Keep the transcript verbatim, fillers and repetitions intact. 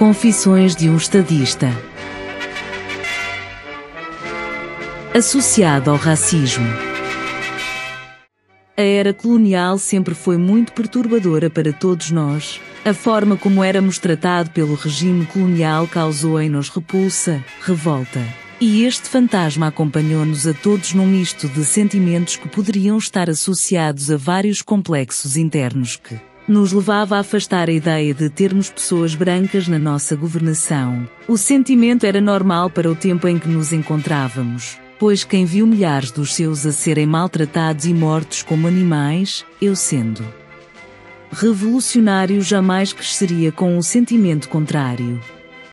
Confissões de um estadista. Associado ao racismo. A era colonial sempre foi muito perturbadora para todos nós. A forma como éramos tratados pelo regime colonial causou em nós repulsa, revolta. E este fantasma acompanhou-nos a todos num misto de sentimentos que poderiam estar associados a vários complexos internos que nos levava a afastar a ideia de termos pessoas brancas na nossa governação. O sentimento era normal para o tempo em que nos encontrávamos, pois quem viu milhares dos seus a serem maltratados e mortos como animais, eu sendo revolucionário jamais cresceria com um sentimento contrário.